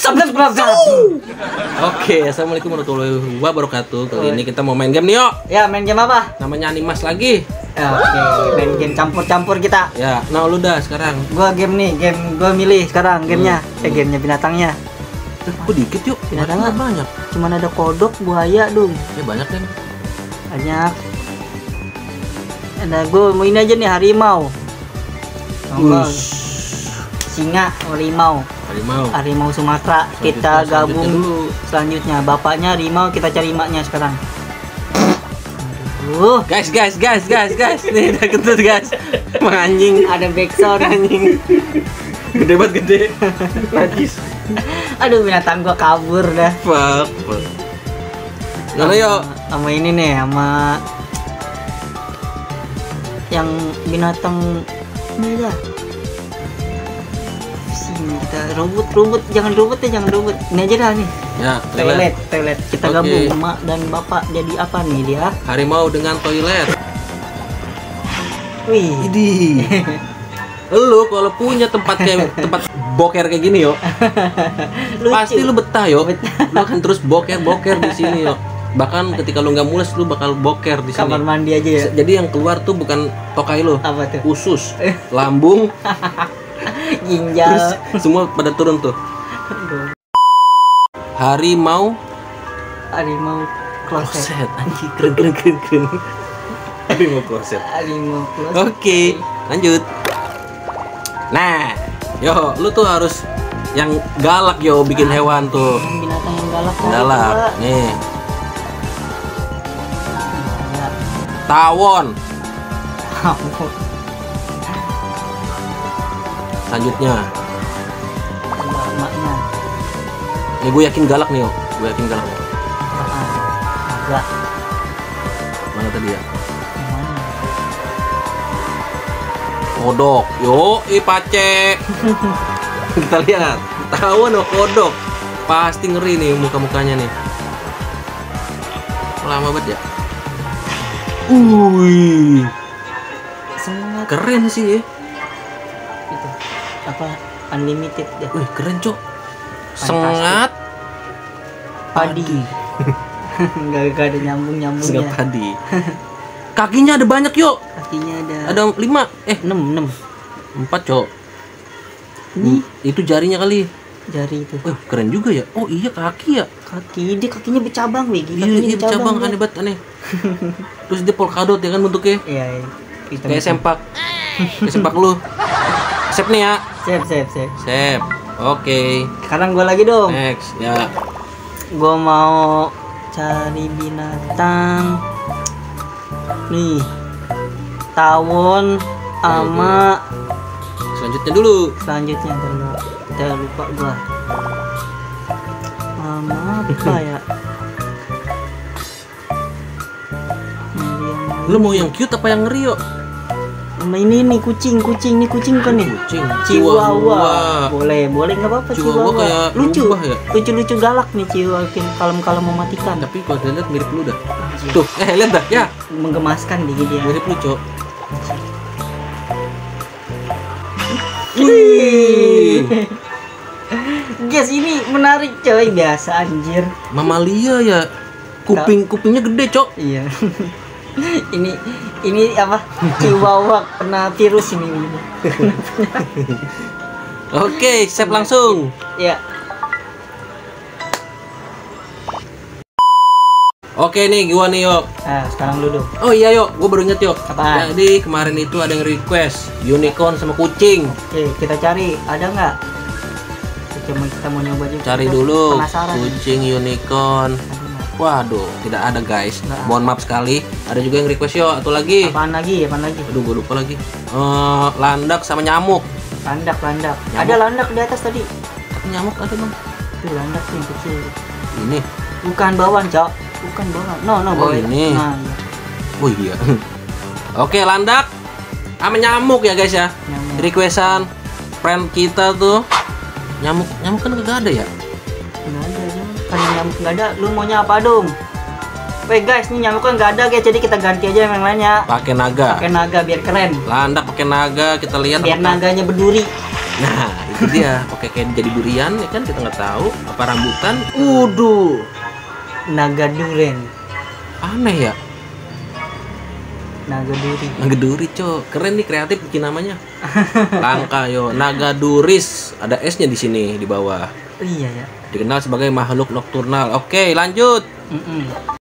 subscribe. Oke, assalamualaikum warahmatullahi wabarakatuh. Kali ini kita mau main game nih, yuk. Ya, main game apa? Namanya Animas lagi. Ya, oke, main game campur-campur kita. Ya, nah lu dah sekarang. Gua game nih, gua milih sekarang gamenya. Gamenya binatangnya. Kok dikit yuk? Binatangnya banyak. Cuman ada kodok, buaya, dong. Ya banyak kan. Banyak. Ada gua mau ini aja nih, harimau. Singa, harimau Sumatera. Kita gabung dulu. Selanjutnya bapaknya harimau, kita cari emaknya sekarang. Guys. Nih udah kentut guys. Emang anjing. Ada backsound anjing. Gede banget gede. Najis. Aduh, binatang gua kabur dah. Fuck. Mana yuk? Sama ini nih, sama yang binatang ini dah. Sini kita rumput, jangan rumput. Ini aja dah nih. Ya, toilet. Kita gabung emak dan bapak jadi apa nih dia? Harimau dengan toilet. Wih. Idi. Lu kalau punya tempat boker kayak gini yo, pasti lu betah yo. Lu akan terus boker di sini yo. Bahkan ketika lu nggak mules lu bakal boker di sini. Kamar mandi aja ya. Jadi yang keluar tuh bukan tokai lu. Apa tuh? Usus, lambung, ginjal. terus semua pada turun tuh. Harimau kloset. Anjir, keren. Harimau kloset. Oke, lanjut. Nah, yo, lu tuh harus yang galak yo bikin hewan tuh. Binatang yang galak. Nih. Tawon. Selanjutnya. Emaknya. Ini gue yakin galak nih yo. Enggak. Mana tadi ya? Kodok, yo, pace. Kita lihat, tawon oh kodok, pasti ngeri nih muka-mukanya nih. Lama banget ya. Sengat. Keren sih ya. Itu apa? Unlimited ya. Wih, keren cok. Sengat padi. Enggak ada nyambungnya. Sengat padi. Kakinya ada banyak yuk. Kakinya ada 5, 6. 4 cok. Ini itu jarinya kali. Jari itu. Keren juga ya. Oh iya kaki ya. Dia kakinya bercabang weh. Iya bercabang aneh banget aneh. Terus dia polkadot ya kan bentuknya. Iya. Kayak sempak. Kayak sempak lu. Sip nih ya. Sip. Oke. Sekarang gua lagi dong. Next ya. Gua mau cari binatang. Nih. Tawon sama selanjutnya dulu. Kita lupa gua. Apa ya? Lu mau yang cute apa yang ngeri yuk? Sama ini nih kucing kan nih. Kucing. Chihuahua. Boleh nggak apa-apa. Chihuahua kayak lucu ya? Lucu galak nih Chihuahua, kalem mematikan. Tapi kalau lihat mirip lu dah. Tuh, lihat dah ya. Menggemaskan dia. Mirip lu, Cok. Guys, ini menarik coy, biasa anjir. Mamalia ya. Kupingnya gede, Cok. Iya. ini apa? Chihuahua kena virus ini. Oke, siap langsung. Ya. Oke nih, gua nih yuk. Nah, sekarang lu dong. Oh iya yuk, gua baru inget yuk. Apaan? Jadi kemarin itu ada yang request unicorn sama kucing. Oke, kita cari, ada nggak? Kita mau nyoba juga. Cari dulu. Penasaran. Kucing unicorn. Waduh, tidak ada guys. Mohon maaf sekali. Ada juga yang request yuk, atau lagi. Apaan lagi? Aduh, gua lupa lagi. Landak sama nyamuk. Landak. Ada landak di atas tadi. Tapi nyamuk ada bang. Itu landak yang kecil. Ini. Bukan bawang, Cok. Bukan bawang. No, oh ini. Nah, iya. Oh iya. Oke, landak sama nyamuk ya guys ya. Requestan friend kita tuh. Nyamuk kan kagak ada ya? Nggak ada. Kan nyamuk nggak ada. Lu maunya apa dong? Weh guys, ini nyamuk kan nggak ada guys, jadi kita ganti aja yang lainnya. Pakai naga. Pakai naga biar keren. Landak pakai naga, kita lihat. Biar naganya berduri. Nah, itu Itu dia, pakai kayak jadi durian ya kan, kita nggak tahu apa rambutan. Naga duren. Aneh ya. Naga duri. Naga duri, Cok. Keren nih, kreatif bikin namanya. Langka yo, naga duris. Ada S-nya di sini di bawah. Iya ya. Dikenal sebagai makhluk nokturnal. Oke, lanjut.